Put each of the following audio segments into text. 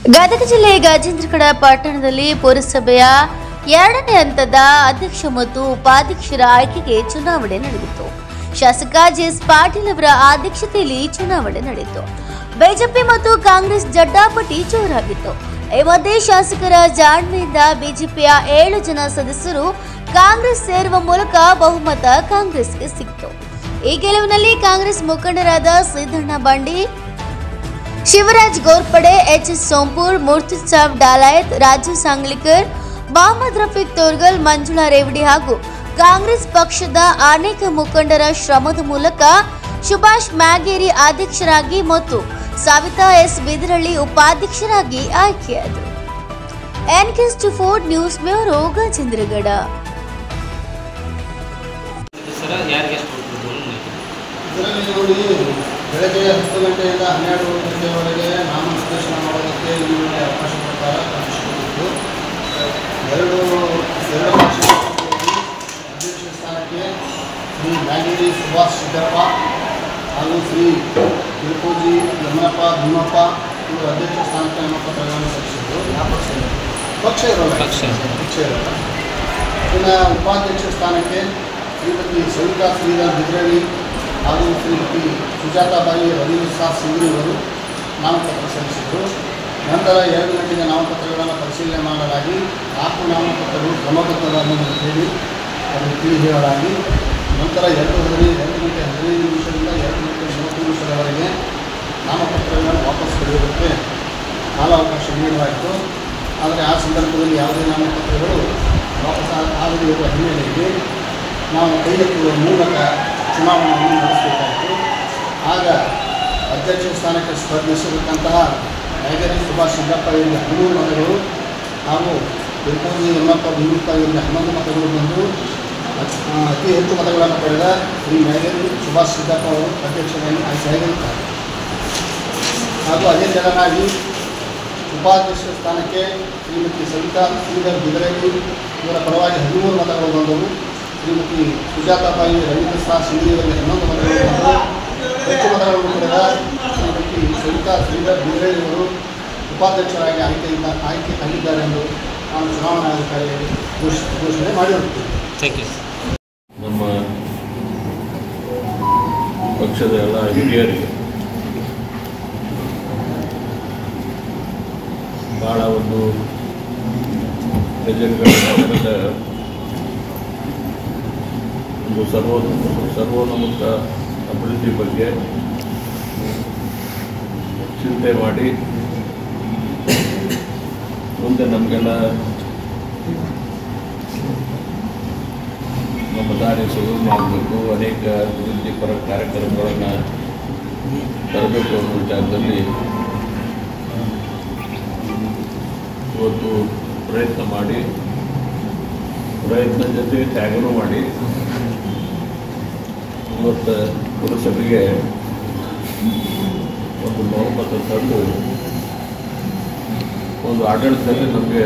ಗದಗ ಜಿಲ್ಲೆ ಗಜೇಂದ್ರಗಡ ಪಟ್ಟಣದಲ್ಲಿ ಪುರಸಭೆಯ 2ನೇ ಹಂತದ ಅಧ್ಯಕ್ಷ ಮತ್ತು ಉಪಾಧ್ಯಕ್ಷರ ಆಯ್ಕೆಗೆ ಚುನಾವಣೆ ನಡೆಯಿತು. ಶಾಸಕ ಜೆಎಸ್ ಪಾಟೀಲ್ ಅವರ ಅಧ್ಯಕ್ಷತೆಯಲ್ಲಿ ಚುನಾವಣೆ ನಡೆಯಿತು. ಬಿಜೆಪಿ ಮತ್ತು ಕಾಂಗ್ರೆಸ್ ಜಡ್ಡಾಪಟಿ ಜೋರಾಗಿತ್ತು. ಈ ಮಧ್ಯೆ ಶಾಸಕರ ಜಾಣ್ಮೆಯಿಂದ ಬಿಜೆಪಿಯ 7 ಜನ ಸದಸ್ಯರು ಕಾಂಗ್ರೆಸ್ ಸೇರುವ ಮೂಲಕ ಬಹುಮತ ಕಾಂಗ್ರೆಸ್ಗೆ ಸಿಕ್ತು. ಈ ಗೆಲುವಿನಲ್ಲಿ ಕಾಂಗ್ರೆಸ್ ಮುಖಂಡರಾದ ಸಿದ್ದಣ್ಣ ಬಂಡಿ, ಶಿವರಾಜ್ ಗೋರ್ಪಡೆ, ಎಚ್.ಎಸ್. ಸೋಂಪೂರ್, ಮುರ್ತುಸಾಬ್ ಡಾಲಾಯತ್, ರಾಜು ಸಾಂಗ್ಲಿಕರ್, ಮೊಹಮ್ಮದ್ ರಫೀಕ್ ತೋರ್ಗಲ್, ಮಂಜುಳಾ ರೇವಡಿ ಹಾಗೂ ಕಾಂಗ್ರೆಸ್ ಪಕ್ಷದ ಅನೇಕ ಮುಖಂಡರ ಶ್ರಮದ ಮೂಲಕ ಸುಭಾಷ್ ಮ್ಯಾಗೇರಿ ಅಧ್ಯಕ್ಷರಾಗಿ ಮತ್ತು ಸವಿತಾ ಎಸ್ ಬಿದರಳ್ಳಿ ಉಪಾಧ್ಯಕ್ಷರಾಗಿ ಆಯ್ಕೆಯಾದರು. NK24 news bureau Gajendragad. ಬೆಳಗ್ಗೆ 10 ಗಂಟೆಯಿಂದ 12 ಗಂಟೆಯವರೆಗೆ ನಾಮನಿರ್ದೇಶನ ಮಾಡೋದಕ್ಕೆ ಈಗಾಗಲೇ ಅವಕಾಶ ಪ್ರಕಾರ ಕಾಣಿಸಿಕೊಂಡಿದ್ದು, ಎರಡು ಅಧ್ಯಕ್ಷ ಸ್ಥಾನಕ್ಕೆ ಶ್ರೀ ಮ್ಯಾಗೇರಿ ಸುಭಾಷ್ ಸಿದ್ದಪ್ಪ ಹಾಗೂ ಶ್ರೀ ತಿರುಪೂಜಿ ಯಮನಪ್ಪ ಭೀಮಪ್ಪ ಇವರು ಅಧ್ಯಕ್ಷ ಸ್ಥಾನಕ್ಕೆ ನಾಮಪತ್ರಗಳನ್ನು ಸಲ್ಲಿಸಿದ್ದು. ಪಕ್ಷ ಇರೋಲ್ಲ. ಇನ್ನು ಉಪಾಧ್ಯಕ್ಷ ಸ್ಥಾನಕ್ಕೆ ಶ್ರೀಮತಿ ಸವಿತಾ ಶ್ರೀಧರ್ ಬಿದ್ರಳ್ಳಿ ಹಾಗೂ ಶ್ರೀಮತಿ ಸುಜಾತಾಬಾಯಿ ರವೀಂದ್ರ ಸಿಂಗ್ರಿ ಅವರು ನಾಮಪತ್ರ ಸಲ್ಲಿಸಿದರು. ನಂತರ 2 ಗಂಟೆಗೆ ನಾಮಪತ್ರಗಳನ್ನು ಪರಿಶೀಲನೆ ಮಾಡಲಾಗಿ 4 ನಾಮಪತ್ರಗಳು ಕ್ರಮಬದ್ಧವನ್ನು ಹೇಳಿ ಅದನ್ನು ತಿಳಿ ಹೇಳಲಾಗಿ ನಂತರ 2 ಗಂಟೆ 15 ನಿಮಿಷದಿಂದ 2 ಗಂಟೆ 30 ನಿಮಿಷದವರೆಗೆ ನಾಮಪತ್ರಗಳನ್ನು ವಾಪಸ್ ಪಡೆಯೋದಕ್ಕೆ ಕಾಲಾವಕಾಶ ನೀಡಲಾಯಿತು. ಆದರೆ ಆ ಸಂದರ್ಭದಲ್ಲಿ ಯಾವುದೇ ನಾಮಪತ್ರಗಳು ವಾಪಸ್ ಆಗದೇ ಇರುವ ಹಿನ್ನೆಲೆಯಲ್ಲಿ ನಾವು ಕೈ ಎತ್ತುವ ಮೂಲಕ ಚುನಾವಣೆಯನ್ನು ನಡೆಸಬೇಕಾಯಿತು. ಆಗ ಅಧ್ಯಕ್ಷ ಸ್ಥಾನಕ್ಕೆ ಸ್ಪರ್ಧಿಸಿರತಕ್ಕಂತಹ ಮ್ಯಾಗೇರಿ ಸುಭಾಷ್ ಸಿದ್ದಪ್ಪ ಇವರಿಗೆ 13 ಮತಗಳು ಹಾಗೂ ತಿರುಪೂಜಿ ಯಮನಪ್ಪ ಭೀಮಪ್ಪ ಇವರಿಗೆ 11 ಮತಗಳು ಬಂದು ಅತಿ ಹೆಚ್ಚು ಮತಗಳನ್ನು ಪಡೆದ ಶ್ರೀ ಮ್ಯಾಗೇರಿ ಸುಭಾಷ್ ಸಿದ್ದಪ್ಪ ಅವರು ಅಧ್ಯಕ್ಷರಾಗಿ ಆಯ್ಕೆಯಾಗಿರುತ್ತಾರೆ. ಹಾಗೂ ಅದೇ ತೆರನಾಗಿ ಉಪಾಧ್ಯಕ್ಷ ಸ್ಥಾನಕ್ಕೆ ಶ್ರೀಮತಿ ಸವಿತಾ ಶ್ರೀಧರ್ ಬಿದರಳ್ಳಿ ಇವರ ಪರವಾಗಿ 13 ಮತಗಳು ಬಂದವು. ಶ್ರೀಮತಿ ಸುಜಾತಾಬಾಯಿ ರವೀಂದ್ರ ಸಿಂಗ್ರಿ ಅವರಿಗೆ 11 ಮತಗಳು ಬಂದು ಹೆಚ್ಚು ಮತಗಳನ್ನು ಪಡೆದ ಶ್ರೀಮತಿ ಸವಿತಾ ಶ್ರೀಧರ್ ಬಿದರಳ್ಳಿ ಅವರು ಉಪಾಧ್ಯಕ್ಷರಾಗಿ ಆಯ್ಕೆ ಆಗಿದ್ದಾರೆ ಎಂದು ನಾನು ಚುನಾವಣಾಧಿಕಾರಿಯಾಗಿ ಘೋಷಣೆ ಮಾಡಿರುತ್ತೇನೆ. ನಮ್ಮ ಪಕ್ಷದ ಎಲ್ಲ ಹಿರಿಯರಿಗೆ ಭಾಳ ಒಂದು ನಗರದ ಒಂದು ಸರ್ವೋನ್ಮುಖ ಅಭಿವೃದ್ಧಿ ಬಗ್ಗೆ ಚಿಂತೆ ಮಾಡಿ ಮುಂದೆ ನಮಗೆಲ್ಲ ನಮ್ಮ ದಾರಿ ಸುಗಮ ಆಗಬೇಕು, ಅನೇಕ ಅಭಿವೃದ್ಧಿಪರ ಕಾರ್ಯಕ್ರಮಗಳನ್ನು ತರಬೇಕು ಅನ್ನೋ ವಿಚಾರದಲ್ಲಿ ಇವತ್ತು ಪ್ರಯತ್ನ ಜೊತೆ ತ್ಯಾಗನೂ ಮಾಡಿ ಇವತ್ತು ಪುರಸಭೆಗೆ ಒಂದು ಬಹುಮತ ತಂದು ಒಂದು ಆಡಳಿತದಲ್ಲಿ ನಮಗೆ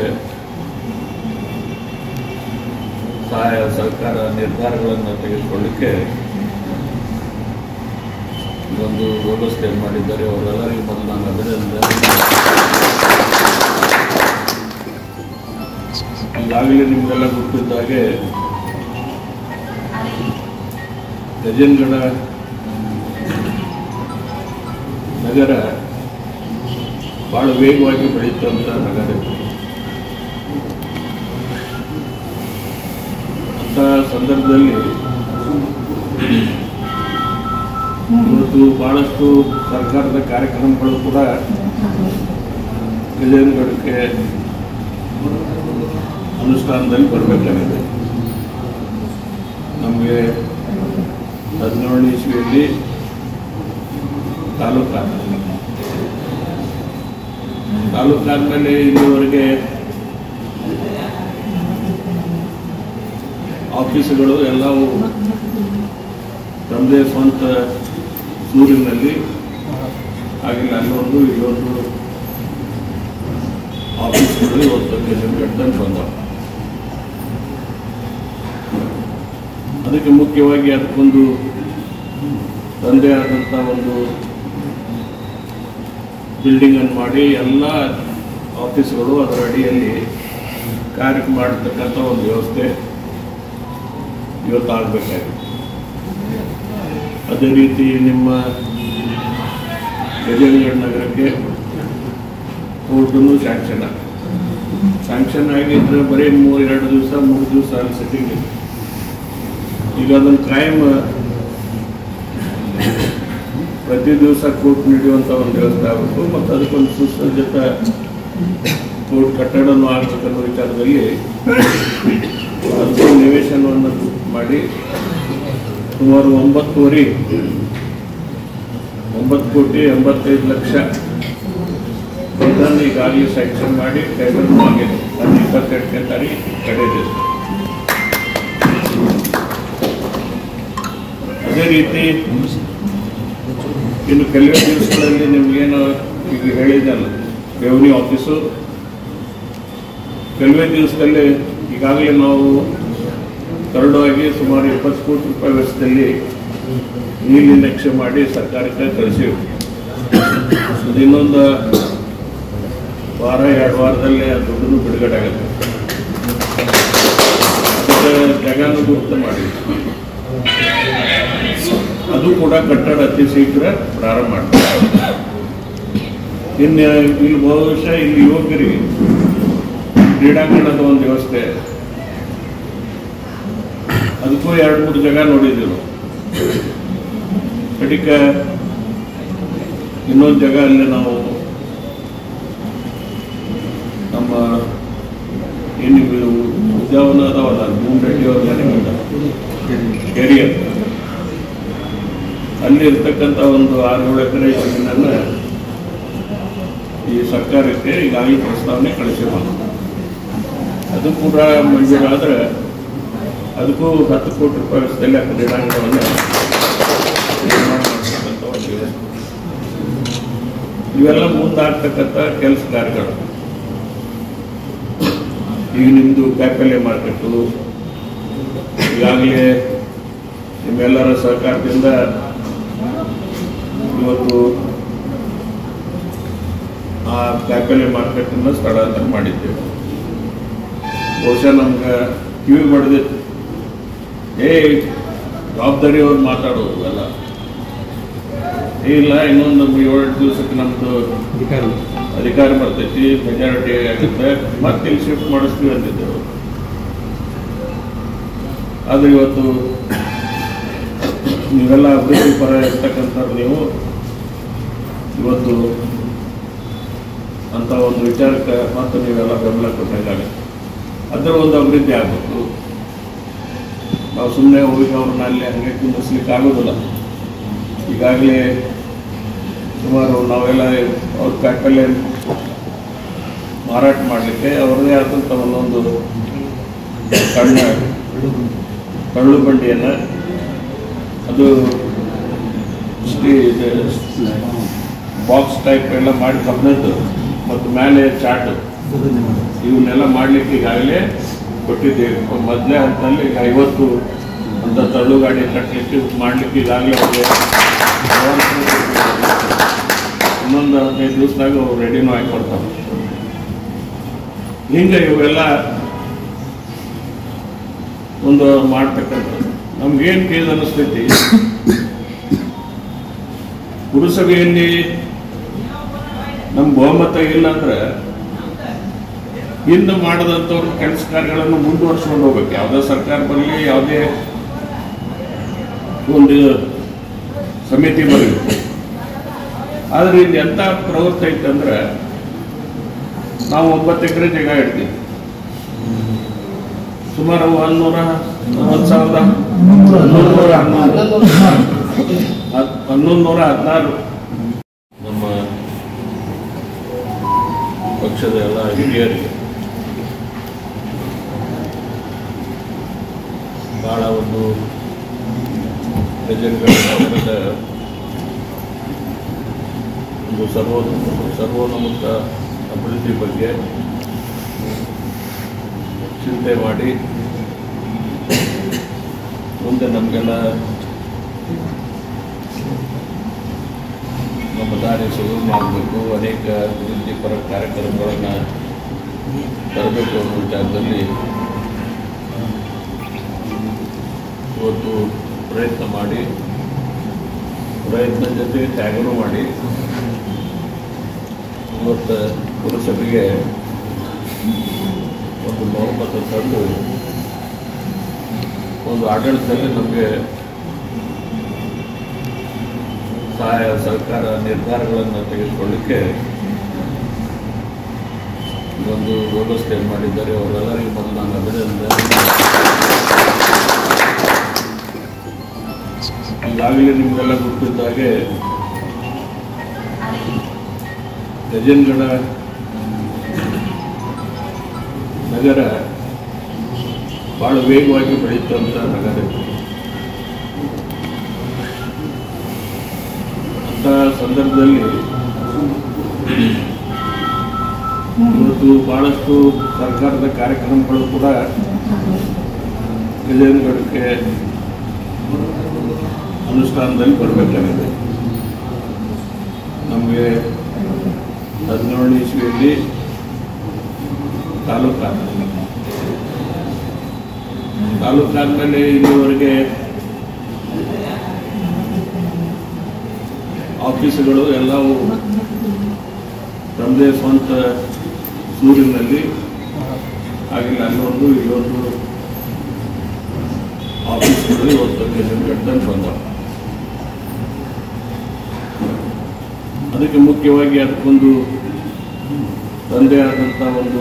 ಸಹಾಯ ಸಹಕಾರ ನಿರ್ಧಾರಗಳನ್ನು ತೆಗೆದುಕೊಳ್ಳಲಿಕ್ಕೆ ಒಂದು ವ್ಯವಸ್ಥೆ ಮಾಡಿದ್ದಾರೆ. ಅವರೆಲ್ಲರಿಗೂ ಮೊದಲು ನಾನು ಅಭಿನಂದನೆ. ಈಗಾಗಲೇ ನಿಮಗೆಲ್ಲ ಗೊತ್ತಿದ್ದ ಹಾಗೆ ಗಜೇಂದ್ರಗಡ ನಗರ ಭಾಳ ವೇಗವಾಗಿ ಬೆಳೆಯುತ್ತಂಥ ನಗರ. ಅಂಥ ಸಂದರ್ಭದಲ್ಲಿ ಇವತ್ತು ಭಾಳಷ್ಟು ಸರ್ಕಾರದ ಕಾರ್ಯಕ್ರಮಗಳು ಕೂಡ ಗಜೇಂದ್ರಗಡಕ್ಕೆ ಅನುಷ್ಠಾನದಲ್ಲಿ ಬರಬೇಕಾಗಿದೆ. ನಮಗೆ 17ನೇ ಇಸ್ವಿಯಲ್ಲಿ ತಾಲೂಕಾದ್ಮೇಲೆ ಇಲ್ಲಿವರೆಗೆ ಆಫೀಸುಗಳು ಎಲ್ಲವೂ ತಮ್ಮದೇ ಸ್ವಂತ ಸೂರಿನಲ್ಲಿ ಹಾಗೆ ಅಲ್ಲೊಂದು ಇಲ್ಲೊಂದು ಆಫೀಸ್ಗಳು ಇವತ್ತು ಗಜೇಂದ್ರಗಡದಲ್ಲಿ ಬಂದವು. ಅದಕ್ಕೆ ಮುಖ್ಯವಾಗಿ ಅದಕ್ಕೊಂದು ತಂದೆ ಆದಂಥ ಒಂದು ಬಿಲ್ಡಿಂಗನ್ನು ಮಾಡಿ ಎಲ್ಲ ಆಫೀಸ್ಗಳು ಅದರ ಅಡಿಯಲ್ಲಿ ಕಾರ್ಯ ಮಾಡತಕ್ಕಂಥ ಒಂದು ವ್ಯವಸ್ಥೆ ಇವತ್ತು ಆಗಬೇಕಾಗಿದೆ. ಅದೇ ರೀತಿ ನಿಮ್ಮ ಗಜೇಂದ್ರಗಢ ನಗರಕ್ಕೆ ಕೋರ್ಟನ್ನು ಸ್ಯಾಂಕ್ಷನ್ ಆಗಿದ್ರೆ ಬರೀ 2 ದಿವಸ 3 ದಿವಸ ಅಲ್ಲಿ ಸೆಟ್ಟಿಂಗ್ ಇದೆ. ಈಗ ಅದನ್ನು ಕಾಯಂ ಪ್ರತಿ ದಿವಸ ಕೋರ್ಟ್ ನಡೆಯುವಂಥ ಒಂದು ವ್ಯವಸ್ಥೆ ಆಗಬೇಕು ಮತ್ತು ಅದಕ್ಕೊಂದು ಸುಸಜ್ಜಿತ ಕೋರ್ಟ್ ಕಟ್ಟಡನೂ ಆಗಬೇಕನ್ನೋ ವಿಚಾರದಲ್ಲಿ ಅದಕ್ಕೆ ನಿವೇಶನವನ್ನು ಮಾಡಿ ಸುಮಾರು 9,85,00,000 ಇದನ್ನು ಈಗಾಗಲೇ ಸ್ಯಾಂಕ್ಷನ್ ಮಾಡಿ ಟೈಬರ್ನೂ ಆಗಿದೆ. ಅದು 22ನೇ ತಾರೀಕು ಕಡೆದಿದೆ. ಅದೇ ರೀತಿ ಇನ್ನು ಕೆಲವೇ ದಿವಸಗಳಲ್ಲಿ ನಿಮಗೇನು ಈಗ ಹೇಳಿದ್ದಲ್ಲ, ರೆವಿನ್ಯೂ ಆಫೀಸು ಕೆಲವೇ ದಿವಸದಲ್ಲಿ ಈಗಾಗಲೇ ನಾವು ಕರಡಾಗಿ ಸುಮಾರು 20 ಕೋಟಿ ರೂಪಾಯಿ ವೆಚ್ಚದಲ್ಲಿ ನೀಲಿ ನಕ್ಷೆ ಮಾಡಿ ಸರ್ಕಾರಕ್ಕೆ ಕಳಿಸಿವಿ. ಅದು ಇನ್ನೊಂದು ವಾರ 2 ವಾರದಲ್ಲಿ ಆ ದುಡ್ಡನ್ನು ಬಿಡುಗಡೆ ಆಗುತ್ತೆ. ಅದಕ್ಕೆ ಜಾಗನೂ ಗುರುತು ಮಾಡಿದ್ವಿ. ಅದು ಕೂಡ ಕಟ್ಟಡ ಅತಿ ಶೀಘ್ರ ಪ್ರಾರಂಭ ಮಾಡ್ತಾರೆ. ಇನ್ನು ಇಲ್ಲಿ ಬಹುಶಃ ಇಲ್ಲಿ ಯುವಕರಿಗೆ ಕ್ರೀಡಾಂಗಣದ ಒಂದು ವ್ಯವಸ್ಥೆ, ಅದಕ್ಕೂ 2-3 ಜಾಗ ನೋಡಿದ್ದೀವಿ ನಾವು. ಕಡಿಕ ಇನ್ನೊಂದು ಜಾಗ ಅಲ್ಲಿ ನಾವು ನಮ್ಮ ಏನು ಉದ್ಯಾನವನ ಅದಾವಲ್ಲ, ಭೂಮರೆಡ್ಡಿ ಅವ್ರ ಮನೆ ಕೆರಿ ಅಂತ, ಅಲ್ಲಿ ಇರ್ತಕ್ಕಂಥ ಒಂದು 6-7 ಎಕರೆ ಜಮೀನನ್ನು ಈ ಸರ್ಕಾರಕ್ಕೆ ಈಗಾಗಲೇ ಪ್ರಸ್ತಾವನೆ ಕಳಿಸಿರೋದು. ಅದು ಕೂಡ ಮಂಜೂರಾದರೆ ಅದಕ್ಕೂ 10 ಕೋಟಿ ರೂಪಾಯಿ ವೆಚ್ಚದಲ್ಲಿ ಆ ಕ್ರೀಡಾಂಗಣವನ್ನು ನಿರ್ಮಾಣ ಮಾಡ್ತಕ್ಕಂಥ ಒಂದು ವ್ಯವಸ್ಥೆ. ಇವೆಲ್ಲ ಮುಂದಾಗ್ತಕ್ಕಂಥ ಕೆಲಸ ಕಾರ್ಯಗಳು. ಈಗ ನಿಮ್ಮದು ಕಾಯಿಪಲ್ಯ ಮಾರ್ಕೆಟು ಈಗಾಗಲೇ ನಿಮ್ಮೆಲ್ಲರ ಸಹಕಾರದಿಂದ ಇವತ್ತು ಆ ಕಾಯಿಪಲ್ಯ ಮಾರ್ಕೆಟನ್ನು ಸ್ಥಳಾಂತರ ಮಾಡಿದ್ದೇವೆ. ಬಹುಶಃ ನಮ್ಗೆ ಕಿವಿ ಬಡ್ದಿತ್ತು, ಜವಾಬ್ದಾರಿ ಅವ್ರು ಮಾತಾಡೋದು ಎಲ್ಲ ಇಲ್ಲ, ಇನ್ನೊಂದು 7 ದಿವಸಕ್ಕೆ ನಮ್ಮದು ಅಧಿಕಾರ ಬರ್ತೈತಿ, ಮೆಜಾರಿಟಿ ಆಗುತ್ತೆ, ಮತ್ತೆ ಇಲ್ಲಿ ಶಿಫ್ಟ್ ಮಾಡಿಸ್ತೀವಿ ಅಂತಿದ್ದೆವು. ಆದರೆ ಇವತ್ತು ನೀವೆಲ್ಲ ಅಭಿವೃದ್ಧಿ ಪರ ಇರ್ತಕ್ಕಂಥವ್ರು, ನೀವು ಇವತ್ತು ಅಂತ ಒಂದು ವಿಚಾರಕ್ಕೆ ಮತ್ತು ನೀವೆಲ್ಲ ಬೆಂಬಲ ಕೊಟ್ಟಾಗುತ್ತೆ. ಅದರ ಒಂದು ಅಭಿವೃದ್ಧಿ ಆಗಬೇಕು. ನಾವು ಸುಮ್ಮನೆ ಹೋಗಿ ಅವ್ರನ್ನ ಅಲ್ಲಿ ಹಂಗೆ ಕುಂದಿಸ್ಲಿಕ್ಕೆ ಆಗೋದಿಲ್ಲ. ಈಗಾಗಲೇ ಸುಮಾರು ನಾವೆಲ್ಲ ಅವ್ರ ಕಾಯಿಪಲ್ಯ ಮಾರಾಟ ಮಾಡಲಿಕ್ಕೆ ಅವ್ರದ್ದೇ ಆದಂಥ ಒಂದೊಂದು ಕಳ್ಳು ಬಂಡಿಯನ್ನು, ಅದು ಬಾಕ್ಸ್ ಟೈಪ್ ಎಲ್ಲ ಮಾಡಿ ಕಬ್ಬಿಣದ್ದು ಮತ್ತು ಮೇಲೆ ಚಾಟ್ ಇವನ್ನೆಲ್ಲ ಮಾಡಲಿಕ್ಕೆ ಈಗಾಗಲೇ ಕೊಟ್ಟಿದ್ದೇವೆ. ಮೊದಲೇ ಹಂತದಲ್ಲಿ 50 ಅಂತ ತಳ್ಳು ಗಾಡಿ ಕಟ್ಟಲಿಕ್ಕೆ ಮಾಡಲಿಕ್ಕೆ ಈಗಾಗಲೇ ಅವ್ರಿಗೆ ಇನ್ನೊಂದು 15 ದಿವಸದಾಗ ಅವ್ರು ರೆಡಿನೂ ಹಾಕೊಡ್ತಾರೆ. ಹಿಂಗೆ ಇವೆಲ್ಲ ಒಂದು ಮಾಡ್ತಕ್ಕಂಥದ್ದು ನಮ್ಗೇನು ಕೇಸ್ ಅನ್ನಿಸ್ತೈತಿ, ಪುರಸಭೆಯಲ್ಲಿ ನಮ್ಮ ಬಹುಮತ ಇಲ್ಲ ಅಂದ್ರೆ ಹಿಂದೆ ಮಾಡದಂಥವ್ರ ಕೆಲಸ ಕಾರ್ಯಗಳನ್ನು ಮುಂದುವರ್ಸ್ಕೊಂಡು ಹೋಗ್ಬೇಕು. ಯಾವುದೇ ಸರ್ಕಾರ ಬರಲಿ, ಯಾವುದೇ ಒಂದು ಸಮಿತಿ ಬರಲಿ. ಆದರೆ ಇಲ್ಲಿ ಎಂಥ ಪ್ರವೃತ್ತಿ ಐತಂದ್ರೆ, ನಾವು 9 ಎಕರೆ ಜಾಗ ಇಡ್ತೀವಿ, ಸುಮಾರು 1116 ನಮ್ಮ ಪಕ್ಷದ ಎಲ್ಲ ಹಿರಿಯರಿಗೆ ಭಾಳ ಒಂದು ಗಜೇಂದ್ರಗಢ ಒಂದು ಸರ್ವೋನ್ನತ ಅಭಿವೃದ್ಧಿ ಬಗ್ಗೆ ಚಿಂತೆ ಮಾಡಿ ಮುಂದೆ ನಮಗೆಲ್ಲ ನಮ್ಮ ದಾರಿ ಸುಗಮ ಆಗಬೇಕು, ಅನೇಕ ಅಭಿವೃದ್ಧಿಪರ ಕಾರ್ಯಕ್ರಮಗಳನ್ನು ತರಬೇಕು ಅನ್ನೋ ವಿಚಾರದಲ್ಲಿ ಇವತ್ತು ಪ್ರಯತ್ನ ಜೊತೆ ತ್ಯಾಗನೂ ಮಾಡಿ ಇವತ್ತು ಪುರಸಭೆಗೆ ಒಂದು ಬಹುಮತ ತಂದು ಒಂದು ಆಡಳಿತದಲ್ಲಿ ನಮಗೆ ಸಹಾಯ ಸರ್ಕಾರ ನಿರ್ಧಾರಗಳನ್ನು ತೆಗೆದುಕೊಳ್ಳಲಿಕ್ಕೆ ಒಂದು ವ್ಯವಸ್ಥೆ ಮಾಡಿದ್ದಾರೆ. ಅವರೆಲ್ಲರಿಗೂ ಮೊದಲು ನಾನು ಅಭಿನಂದನೆ. ಈಗಾಗಲೇ ನಿಮಗೆಲ್ಲ ಗೊತ್ತಿದ್ದಾಗೆ ಗಜೇಂದ್ರಗಡ ನಗರ ಭಾಳ ವೇಗವಾಗಿ ಬೆಳೆಯುತ್ತಂಥ ನಗರ. ಅಂಥ ಸಂದರ್ಭದಲ್ಲಿ ಇವತ್ತು ಭಾಳಷ್ಟು ಸರ್ಕಾರದ ಕಾರ್ಯಕ್ರಮಗಳು ಕೂಡ ಗಜೇಂದ್ರಗಡಕ್ಕೆ ಅನುಷ್ಠಾನದಲ್ಲಿ ಬರಬೇಕಾಗಿದೆ. ನಮಗೆ 17ನೇ ಇಸ್ವಿಯಲ್ಲಿ ತಾಲೂಕಾದ್ಮೇಲೆ ಇಲ್ಲಿವರೆಗೆ ಆಫೀಸುಗಳು ಎಲ್ಲವೂ ನಮ್ಮದೇ ಸ್ವಂತ ಸೂರಿನಲ್ಲಿ ಆಗಿಲ್ಲ. ಅಲ್ಲೊಂದು ಇಲ್ಲೊಂದು ಆಫೀಸ್ಗಳು ಇವತ್ತು ಗಜೇಂದ್ರಗಡದಲ್ಲಿ ಬಂದವು. ಅದಕ್ಕೆ ಮುಖ್ಯವಾಗಿ ಅದಕ್ಕೊಂದು ತಂದೆ ಆದಂಥ ಒಂದು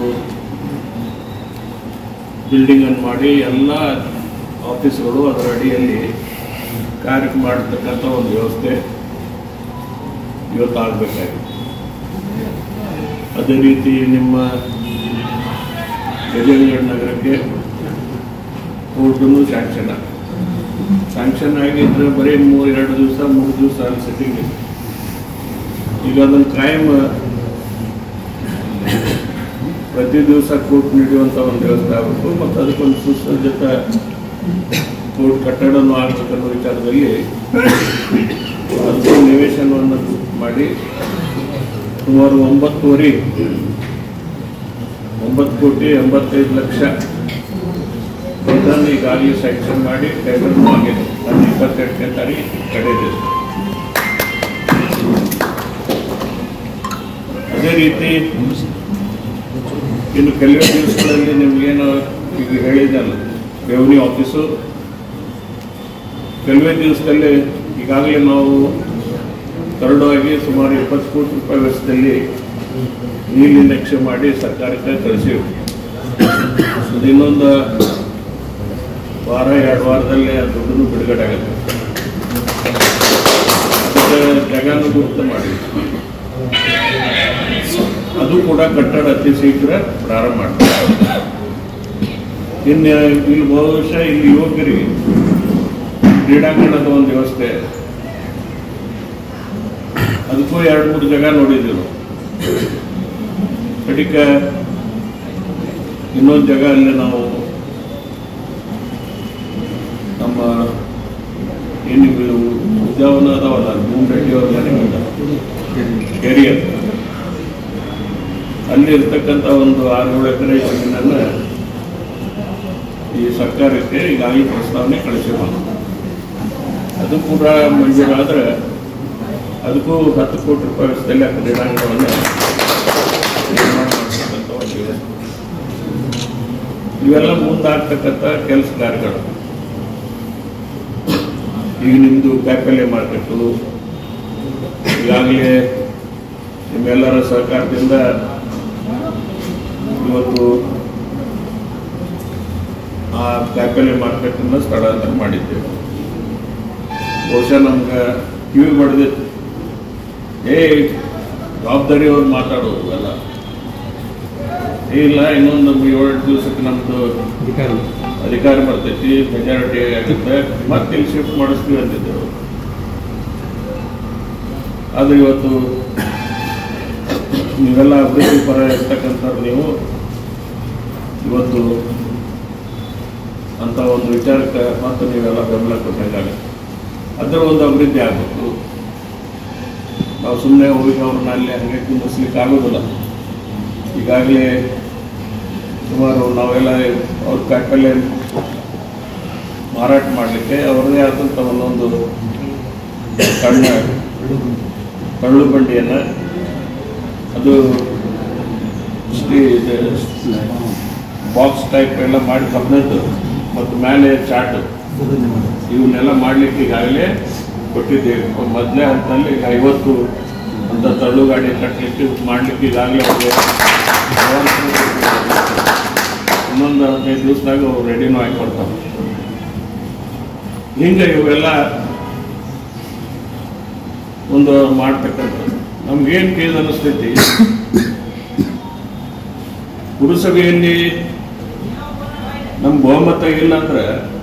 ಬಿಲ್ಡಿಂಗನ್ನು ಮಾಡಿ ಎಲ್ಲ ಆಫೀಸ್ಗಳು ಅದರ ಅಡಿಯಲ್ಲಿ ಕಾರ್ಯ ಮಾಡತಕ್ಕಂಥ ಒಂದು ವ್ಯವಸ್ಥೆ ಇವತ್ತು ಆಗಬೇಕಾಗಿದೆ. ಅದೇ ರೀತಿ ನಿಮ್ಮ ಗಜೇಂದ್ರಗಡ ನಗರಕ್ಕೆ ಕೋರ್ಟನ್ನು ಸ್ಯಾಂಕ್ಷನ್ ಆಗಿದ್ರೆ ಬರೀ 2 ದಿವಸ 3 ದಿವಸ ಅಲ್ಲಿ ಸೆಟ್ಟಿಂಗ್ ಇದೆ. ಈಗ ಅದನ್ನು ಕಾಯಂ ಪ್ರತಿ ದಿವಸ ಕೋರ್ಟ್ ನೀಡುವಂಥ ಒಂದು ವ್ಯವಸ್ಥೆ ಆಗಬೇಕು ಮತ್ತು ಅದಕ್ಕೊಂದು ಸುಸಜ್ಜಿತ ಕೋರ್ಟ್ ಕಟ್ಟಡನೂ ಆಗಬೇಕನ್ನೋ ವಿಚಾರದಲ್ಲಿ ಅದಕ್ಕೆ ನಿವೇಶನವನ್ನು ಮಾಡಿ ಸುಮಾರು 9,85,00,000 ಇದನ್ನು ಈಗಾಗಲೇ ಸ್ಯಾಂಕ್ಷನ್ ಮಾಡಿ ಟೈಗರ್ನೂ ಆಗಿದೆ. ಅದು 22ನೇ ತಾರೀಕು ಕಡೆದಿದೆ. ಅದೇ ರೀತಿ ಇನ್ನು ಕೆಲವೇ ದಿವಸಗಳಲ್ಲಿ ನಿಮಗೇನು ಈಗ ಹೇಳಿದ್ದಲ್ಲ, ರೆವಿನ್ಯೂ ಆಫೀಸು ಕೆಲವೇ ದಿವಸದಲ್ಲಿ ಈಗಾಗಲೇ ನಾವು ಕರಡಾಗಿ ಸುಮಾರು 20 ಕೋಟಿ ರೂಪಾಯಿ ವೆಚ್ಚದಲ್ಲಿ ನೀಲಿ ನಕ್ಷೆ ಮಾಡಿ ಸರ್ಕಾರಕ್ಕೆ ಕಳಿಸಿವಿ. ಇನ್ನೊಂದು ವಾರ 2 ವಾರದಲ್ಲಿ ಆ ದುಡ್ಡನ್ನು ಬಿಡುಗಡೆ ಆಗುತ್ತೆ. ಅದಕ್ಕೆ ಜಾಗನೂ ಗುರುತು ಮಾಡಿ ಅದು ಕೂಡ ಕಟ್ಟಡ ಅತಿ ಶೀಘ್ರ ಪ್ರಾರಂಭ ಮಾಡ್ತಾರೆ. ಇನ್ನು ಇಲ್ಲಿ ಬಹುಶಃ ಇಲ್ಲಿ ಯುವಕರಿಗೆ ಕ್ರೀಡಾಂಗಣದ ಒಂದು ವ್ಯವಸ್ಥೆ, ಅದಕ್ಕೂ 2-3 ಜಾಗ ನೋಡಿದ್ದೀವಿ. ಕಡಿಕ ಇನ್ನೊಂದು ಜಾಗ ಅಲ್ಲಿ ನಾವು ನಮ್ಮ ಏನು ಉದ್ಯಾನವನ ಅದಾವಲ್ಲ, ಭೂಮರೆಡ್ಡಿ ಅವ್ರ ಮನೆ ಕೆರಿಯರ್ ಅಲ್ಲಿ ಇರ್ತಕ್ಕಂಥ ಒಂದು 6-7 ಎಕರೆ ಜಮೀನನ್ನು ಈ ಸರ್ಕಾರಕ್ಕೆ ಈಗಾಗಲೇ ಪ್ರಸ್ತಾವನೆ ಕಳಿಸಿರೋದು. ಅದು ಕೂಡ ಮಂಜೂರಾದರೆ ಅದಕ್ಕೂ 10 ಕೋಟಿ ರೂಪಾಯಿ ವೆಚ್ಚದಲ್ಲಿ ಆ ಕ್ರೀಡಾಂಗಣವನ್ನು ನಿರ್ಮಾಣ ಮಾಡ್ತಕ್ಕಂಥ ಒಂದು ವ್ಯವಸ್ಥೆ. ಇವೆಲ್ಲ ಮುಂದಾಗ್ತಕ್ಕಂಥ ಕೆಲಸ ಕಾರ್ಯಗಳು. ಈಗ ನಿಮ್ಮದು ಕಾಯಿಪಲ್ಯ ಮಾರ್ಕೆಟು ಈಗಾಗಲೇ ನಿಮ್ಮೆಲ್ಲರ ಸಹಕಾರದಿಂದ ಇವತ್ತು ಆ ಕಾಯಿಪಲ್ಯ ಮಾರ್ಕೆಟನ್ನು ಸ್ಥಳಾಂತರ ಮಾಡಿದ್ದೇವೆ. ಬಹುಶಃ ನಮ್ಗೆ ಕಿವಿ ಬಡ್ದಿತ್ತು, ಜವಾಬ್ದಾರಿ ಅವ್ರು ಮಾತಾಡೋದು ಎಲ್ಲ ಇಲ್ಲ, ಇನ್ನೊಂದು 7 ದಿವಸಕ್ಕೆ ನಮ್ಮದು ಅಧಿಕಾರ ಬರ್ತೈತಿ, ಮೆಜಾರಿಟಿ ಆಗುತ್ತೆ, ಮತ್ತೆ ಇಲ್ಲಿ ಶಿಫ್ಟ್ ಮಾಡಿಸ್ತೀವಿ ಅಂತಿದ್ದೆವು. ಆದರೆ ಇವತ್ತು ನೀವೆಲ್ಲ ಅಭಿವೃದ್ಧಿ ಪರ ಇರ್ತಕ್ಕಂಥವ್ರು ನೀವು ಇವತ್ತು ಅಂತ ಒಂದು ವಿಚಾರಕ್ಕೆ ಮತ್ತು ನೀವೆಲ್ಲ ಬೆಂಬಲ ಕೊಟ್ಟಾಗುತ್ತೆ. ಅದರ ಒಂದು ಅಭಿವೃದ್ಧಿ ಆಗಬೇಕು. ನಾವು ಸುಮ್ಮನೆ ಹೋಗಿ ಅವ್ರನ್ನ ಅಲ್ಲಿ ಹಂಗೆ ಕುಂದಿಸ್ಲಿಕ್ಕೆ ಆಗೋದಿಲ್ಲ. ಈಗಾಗಲೇ ಸುಮಾರು ನಾವೆಲ್ಲ ಅವ್ರ ಕಾಯಿಪಲ್ಯ ಮಾರಾಟ ಮಾಡಲಿಕ್ಕೆ ಅವ್ರದ್ದೇ ಆದಂಥ ಒಂದೊಂದು ಕಳ್ಳು ಬಂಡಿಯನ್ನು ಅದು ಬಾಕ್ಸ್ ಟೈಪ್ ಎಲ್ಲ ಮಾಡಿ ಕಬ್ಬಿಣದ್ದು ಮತ್ತು ಮೇಲೆ ಚಾಟು ಇವನ್ನೆಲ್ಲ ಮಾಡಲಿಕ್ಕೆ ಈಗಾಗಲೇ ಕೊಟ್ಟಿದ್ದೇವೆ. ಮೊದಲೇ ಹಂತದಲ್ಲಿ 50 ಅಂತ ತಳ್ಳು ಗಾಡಿ ಕಟ್ಟಲಿಕ್ಕೆ ಮಾಡಲಿಕ್ಕೆ ಈಗಾಗಲೇ ಅವ್ರಿಗೆ ಇನ್ನೊಂದು 15 ದಿವಸದಾಗ ಅವ್ರು ರೆಡಿನೂ ಆಗಿ ಕೊಡ್ತಾರೆ. ಹಿಂಗೆ ಇವೆಲ್ಲ ಒಂದು ಮಾಡ್ತಕ್ಕಂಥದ್ದು ನಮ್ಗೇನು ಕೇಸ್ ಅನ್ನಿಸ್ತೈತಿ, ಪುರಸಭೆಯಲ್ಲಿ ನಮ್ಮ ಬಹುಮತ ಇಲ್ಲ ಅಂದ್ರೆ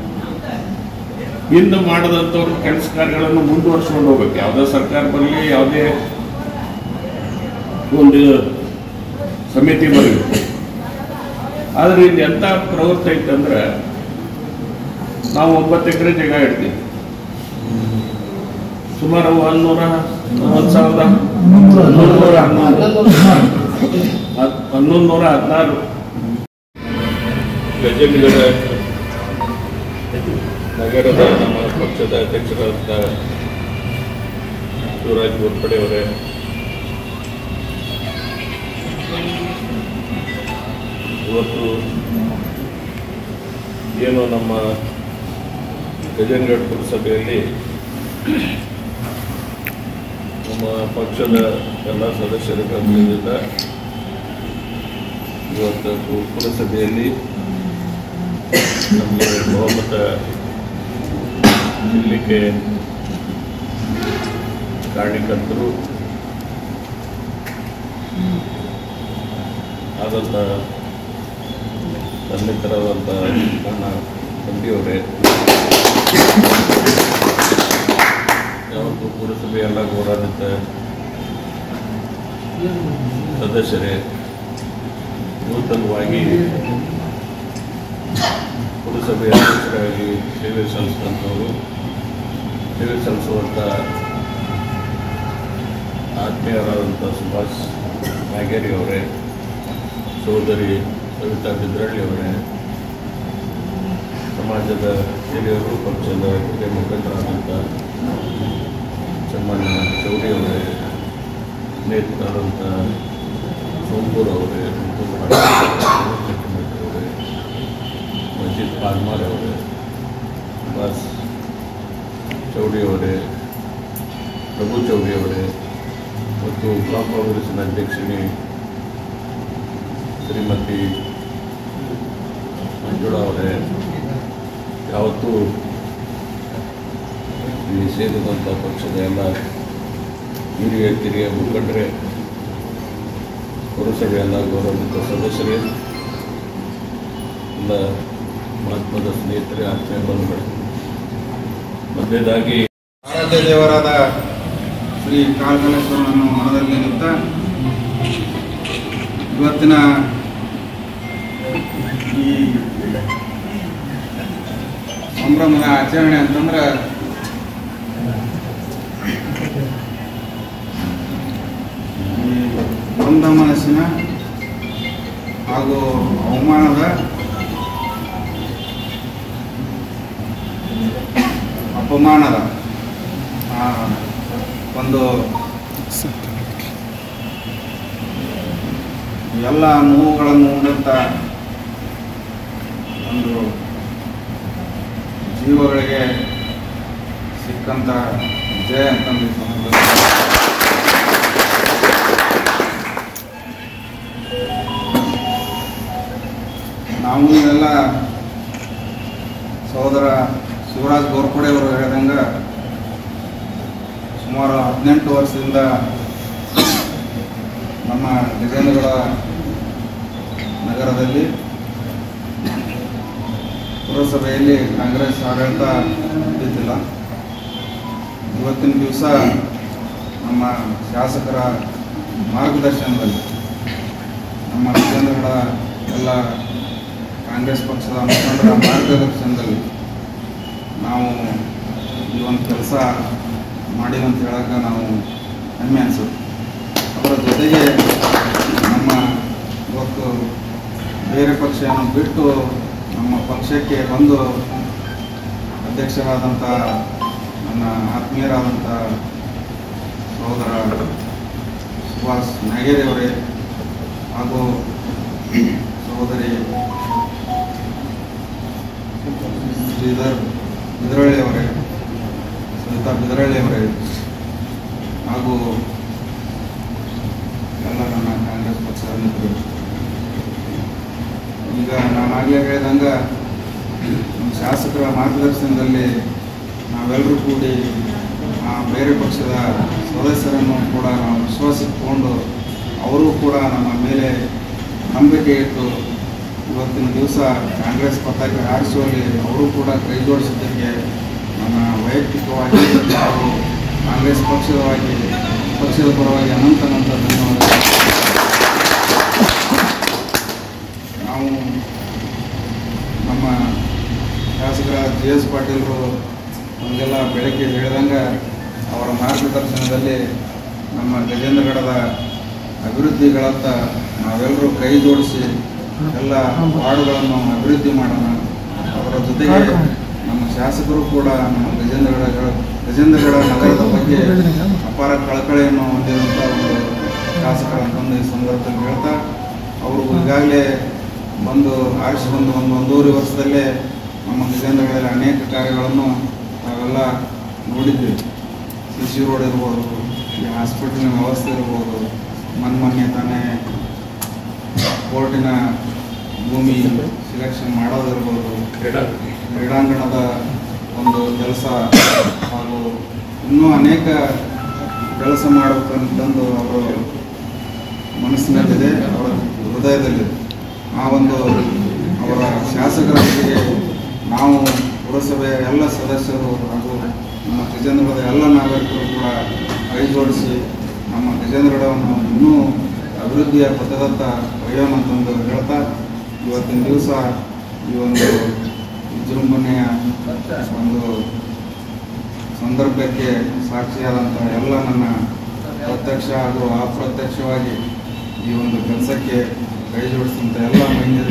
ಹಿಂದೆ ಮಾಡದಂಥವ್ರ ಕೆಲಸ ಕಾರ್ಯಗಳನ್ನು ಮುಂದುವರ್ಸ್ಕೊಂಡು ಹೋಗ್ಬೇಕು. ಯಾವುದೇ ಸರ್ಕಾರ ಬರಲಿ, ಯಾವುದೇ ಒಂದು ಸಮಿತಿ ಬರಲಿ. ಆದರೆ ಇಲ್ಲಿ ಎಂಥ ಪ್ರವೃತ್ತಿ ಐತಂದ್ರೆ ನಾವು 9 ಎಕರೆ ಜಾಗ ಇಡ್ತೀವಿ, ಸುಮಾರು 1116 ಗಜೇಂದ್ರಗಡ ನಗರದ ನಮ್ಮ ಪಕ್ಷದ ಅಧ್ಯಕ್ಷರಾದ ಶಿವರಾಜ್ ಗೋರ್ಪಡೆ ಅವರೇ, ಇವತ್ತು ಏನು ನಮ್ಮ ಗಜೇಂದ್ರಗಡ ಪುರಸಭೆಯಲ್ಲಿ ನಮ್ಮ ಪಕ್ಷದ ಎಲ್ಲ ಸದಸ್ಯರ ಗಮನದಿಂದ ಇವತ್ತು ಪುರಸಭೆಯಲ್ಲಿ ನಮಗೆ ಬಹುಮತ ಇರಲಿಕ್ಕೆ ಕಾರಣಕರ್ತರು ಆದಂಥ ಸನ್ನಿಹಿತರಾದಂಥ ನನ್ನ ತಂದೆಯವರೇ, ಯಾವತ್ತು ಪುರಸಭೆ ಎಲ್ಲ ಗೌರವಾನ್ವಿತ ಸದಸ್ಯರೇ, ನೂತನವಾಗಿ ಪುರಸಭೆಯ ಅಧ್ಯಕ್ಷರಾಗಿ ಸೇವೆ ಸಲ್ಲಿಸುವಂಥ ಆತ್ಮೀಯರಾದಂಥ ಸುಭಾಷ್ ನಾಗೇರಿ ಅವರೇ, ಸೋದರಿ ಸವಿತಾ ಬಿದ್ರಳ್ಳಿ ಅವರೇ, ಸಮಾಜದ ಹಿರಿಯರು, ಪಕ್ಷದ ಹಿರಿಯ ಮುಖಂಡರಾದಂಥ ಚಮ್ಮಣ್ಣ ಚೌಡಿ ಅವರೇ, ಸ್ನೇಹಿತರಾದಂಥ ಸೋಂಪೂರ್ ಅವರೇ, ಅವರೇ, ಮಜೀದ್ ಪಾಲ್ಮಾರ್ ಅವರೇ, ಬಾಸ್ ಚೌಡಿ ಅವರೇ, ಪ್ರಭು ಚೌಡಿ ಅವರೇ ಮತ್ತು ಬ್ಲಾಕ್ ಕಾಂಗ್ರೆಸ್ಸಿನ ಅಧ್ಯಕ್ಷಿಣಿ ಶ್ರೀಮತಿ ಮಂಜುಳಾ ಅವರೇ, ಯಾವತ್ತೂ ಇಲ್ಲಿ ಸೇರಿದಂಥ ಪಕ್ಷದ ಎಲ್ಲ ಹಿರಿಯ ಮುಖಂಡರೇ, ಪುರಸಭೆಯೆಲ್ಲ ಗೌರವಾನ್ವಿತ ಸದಸ್ಯರೇ, ಎಲ್ಲ ಮಹತ್ವದ ಸ್ನೇಹಿತರೇ, ಆತ್ಮೀಯ ಬಂಧುಗಳೇ, ಮೊದಲನೇದಾಗಿ ಆರಾಧ್ಯ ದೇವರಾದ ಶ್ರೀ ಕಾಳಕಲೇಶ್ವರನನ್ನು ಮನದಲ್ಲಿ ನಿಂತ ಇವತ್ತಿನ ಈ ಸಂಭ್ರಮದ ಆಚರಣೆ ಅಂತಂದ್ರೆ ಈ ನೊಂದ ಮನಸ್ಸಿನ ಹಾಗೂ ಅವಮಾನದ ಅಪಮಾನದ ಒಂದು ಎಲ್ಲ ನೋವುಗಳನ್ನು ಉಂಡಂಥ ಒಂದು ಜೀವಗಳಿಗೆ ಸಿಕ್ಕಂಥ ಜಯ ಅಂತಂದು ನಾವು ಎಲ್ಲ ಸಹೋದರ ಶಿವರಾಜ್ ಗೋರ್ಪಡೆ ಅವರು ಹೇಳಿದಂಗೆ ಸುಮಾರು 18 ವರ್ಷದಿಂದ ನಮ್ಮ ಗಜೇಂದ್ರಗಡ ನಗರದಲ್ಲಿ ಪುರಸಭೆಯಲ್ಲಿ ಕಾಂಗ್ರೆಸ್ ಆಡಳಿತ ಇದ್ದಿಲ್ಲ. ಇವತ್ತಿನ ದಿವಸ ನಮ್ಮ ಶಾಸಕರ ಮಾರ್ಗದರ್ಶನದಲ್ಲಿ ನಮ್ಮ ಗಜೇಂದ್ರಗಡ ಎಲ್ಲ ಕಾಂಗ್ರೆಸ್ ಪಕ್ಷದ ಮುಖಂಡರ ಮಾರ್ಗದರ್ಶನದಲ್ಲಿ ನಾವು ಈ ಒಂದು ಕೆಲಸ ಮಾಡಿವಂತ ಹೇಳಕ್ಕೆ ನಾವು ಹೆಮ್ಮೆ ಅನಿಸುತ್ತೆ. ಅದರ ಜೊತೆಗೆ ನಮ್ಮ ಇವತ್ತು ಬೇರೆ ಪಕ್ಷವನ್ನು ಬಿಟ್ಟು ನಮ್ಮ ಪಕ್ಷಕ್ಕೆ ಬಂದು ಅಧ್ಯಕ್ಷರಾದಂಥ ನನ್ನ ಆತ್ಮೀಯರಾದಂಥ ಸಹೋದರ ಸುಭಾಷ್ ನಾಗೇರಿಯವರೇ ಹಾಗೂ ಸಹೋದರಿ ಶ್ರೀಧರ್ ಬಿದರಳ್ಳಿಯವರೇ, ಸುನೀತಾ ಬಿದರಳ್ಳಿಯವರೇ ಹಾಗೂ ಎಲ್ಲ ನನ್ನ ಕಾಂಗ್ರೆಸ್ ಪಕ್ಷದ ಮಿತ್ರರು. ಈಗ ನಾನಾಗಲೇ ಹೇಳಿದಂಗೆ ನಮ್ಮ ಶಾಸಕರ ಮಾರ್ಗದರ್ಶನದಲ್ಲಿ ನಾವೆಲ್ಲರೂ ಕೂಡಿ ಬೇರೆ ಪಕ್ಷದ ಸದಸ್ಯರನ್ನು ಕೂಡ ನಾವು ವಿಶ್ವಾಸಕ್ಕೆ ತಗೊಂಡು ಅವರು ಕೂಡ ನಮ್ಮ ಮೇಲೆ ನಂಬಿಕೆ ಇಟ್ಟು ಇವತ್ತಿನ ದಿವಸ ಕಾಂಗ್ರೆಸ್ ಪತಾಕೆ ಹಾರಿಸುವಲ್ಲಿ ಅವರು ಕೂಡ ಕೈ ಜೋಡಿಸಿದ್ದಕ್ಕೆ ನನ್ನ ವೈಯಕ್ತಿಕವಾಗಿ ಹಾಗೂ ಕಾಂಗ್ರೆಸ್ ಪಕ್ಷದ ಪರವಾಗಿ ಅನಂತ ಧನ್ಯವಾದಗಳು. ನಾವು ನಮ್ಮ ಶಾಸಕರ JS ಪಾಟೀಲರು ನಮಗೆಲ್ಲ ಬೆಳಗ್ಗೆ ಹೇಳಿದಂಗೆ ಅವರ ಮಾರ್ಗದರ್ಶನದಲ್ಲಿ ನಮ್ಮ ಗಜೇಂದ್ರಗಡದ ಅಭಿವೃದ್ಧಿಗಳತ್ತ ನಾವೆಲ್ಲರೂ ಕೈ ಜೋಡಿಸಿ ಎಲ್ಲ ವಾರ್ಡ್ಗಳನ್ನು ಅಭಿವೃದ್ಧಿ ಮಾಡೋಣ. ಅವರ ಜೊತೆಗೆ ನಮ್ಮ ಶಾಸಕರು ಕೂಡ ನಮ್ಮ ಗಜೇಂದ್ರಗಡ ನಗರದ ಬಗ್ಗೆ ಅಪಾರ ಕಳಕಳಿಯನ್ನು ಹೊಂದಿರುವಂಥ ಒಂದು ಶಾಸಕರಂತಂದು ಈ ಸಂದರ್ಭದಲ್ಲಿ ಹೇಳ್ತಾ, ಅವರು ಈಗಾಗಲೇ ಆರಿಸಿ ಬಂದು ಒಂದೂವರೆ ವರ್ಷದಲ್ಲೇ ನಮ್ಮ ಗಜೇಂದ್ರಗಡದಲ್ಲಿ ಅನೇಕ ಕಾರ್ಯಗಳನ್ನು ನಾವೆಲ್ಲ ನೋಡಿದ್ದೀವಿ. CC ರೋಡ್ ಇರ್ಬೋದು, ಈ ಹಾಸ್ಪಿಟಲ್ನ ವ್ಯವಸ್ಥೆ ಇರ್ಬೋದು, ಮೊನ್ನೆ ತಾನೇ ಕೋರ್ಟಿನ ಭೂಮಿ ಸಿಲೆಕ್ಷನ್ ಮಾಡೋದಿರ್ಬೋದು, ಕ್ರೀಡಾಂಗಣದ ಒಂದು ಕೆಲಸ ಹಾಗೂ ಇನ್ನೂ ಅನೇಕ ಕೆಲಸ ಮಾಡಬೇಕಂತಂದು ಅವರ ಮನಸ್ಸಿನಲ್ಲಿದೆ, ಅವರ ಹೃದಯದಲ್ಲಿದೆ. ಆ ಒಂದು ಅವರ ಶಾಸಕರ ಜೊತೆಗೆ ನಾವು ಪುರಸಭೆಯ ಎಲ್ಲ ಸದಸ್ಯರು ಹಾಗೂ ನಮ್ಮ ಗಜೇಂದ್ರಗಡದ ಎಲ್ಲ ನಾಗರಿಕರು ಕೂಡ ಕೈ ಜೋಡಿಸಿ ನಮ್ಮ ಗಜೇಂದ್ರಗಡವನ್ನು ಇನ್ನೂ ಅಭಿವೃದ್ಧಿಯ ಪಥದತ್ತ ಒಯ್ಯೋಣ ಅಂತಂದು ಹೇಳ್ತಾ, ಇವತ್ತಿನ ದಿವಸ ಈ ಒಂದು ವಿಜೃಂಭಣೆಯ ಒಂದು ಸಂದರ್ಭಕ್ಕೆ ಸಾಕ್ಷಿಯಾದಂಥ ಎಲ್ಲ ನನ್ನ ಪ್ರತ್ಯಕ್ಷ ಹಾಗೂ ಅಪ್ರತ್ಯಕ್ಷವಾಗಿ ಈ ಒಂದು ಕೆಲಸಕ್ಕೆ ಕೈ ಜೋಡಿಸಿದಂಥ ಎಲ್ಲ